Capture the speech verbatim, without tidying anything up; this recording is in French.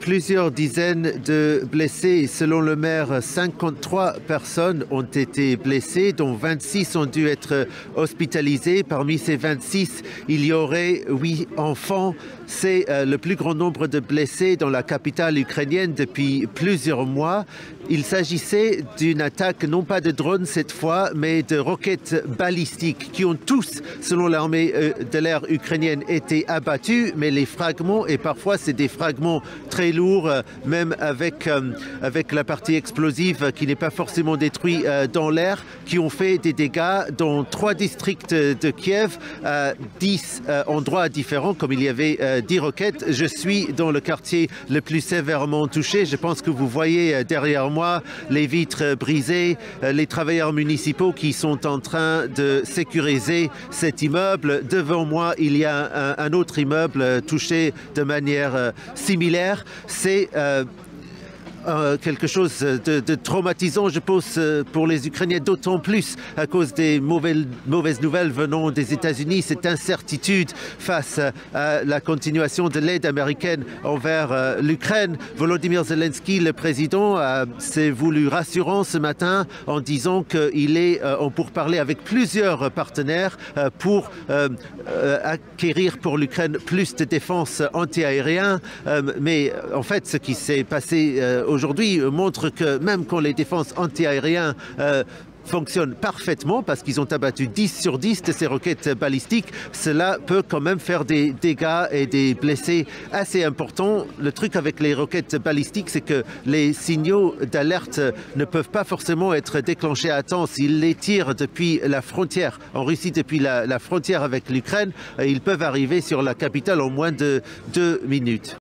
plusieurs dizaines de blessés. Selon le maire, cinquante-trois personnes ont été blessées, dont vingt-six ont dû être hospitalisées. Parmi ces vingt-six, il y aurait huit enfants. C'est euh, le plus grand nombre de blessés dans la capitale ukrainienne depuis plusieurs mois. Il s'agissait d'une attaque non pas de drones cette fois, mais de roquettes balistiques qui ont tous, selon l'armée euh, de l'air ukrainienne, été abattus. Mais les fragments, et parfois c'est des fragments très lourds, euh, même avec, euh, avec la partie explosive qui n'est pas forcément détruite euh, dans l'air, qui ont fait des dégâts dans trois districts de Kiev, à dix euh, endroits différents, comme il y avait euh, dix roquettes. Je suis dans le quartier le plus sévèrement touché. Je pense que vous voyez derrière moi les vitres brisées, les travailleurs municipaux qui sont en train de sécuriser cet immeuble. Devant moi, il y a un, un autre immeuble touché de manière similaire. C'est euh, Euh, quelque chose de, de traumatisant, je pense, pour les Ukrainiens, d'autant plus à cause des mauvaises, mauvaises nouvelles venant des États-Unis, cette incertitude face à la continuation de l'aide américaine envers euh, l'Ukraine. Volodymyr Zelensky, le président, euh, s'est voulu rassurant ce matin en disant qu'il est euh, en pourparlers avec plusieurs partenaires euh, pour euh, euh, acquérir pour l'Ukraine plus de défense antiaérienne. Euh, mais en fait, ce qui s'est passé euh, aujourd'hui montre que même quand les défenses antiaériennes euh, fonctionnent parfaitement parce qu'ils ont abattu dix sur dix de ces roquettes balistiques, cela peut quand même faire des dégâts et des blessés assez importants. Le truc avec les roquettes balistiques, c'est que les signaux d'alerte ne peuvent pas forcément être déclenchés à temps. S'ils les tirent depuis la frontière, en Russie depuis la, la frontière avec l'Ukraine, ils peuvent arriver sur la capitale en moins de deux minutes.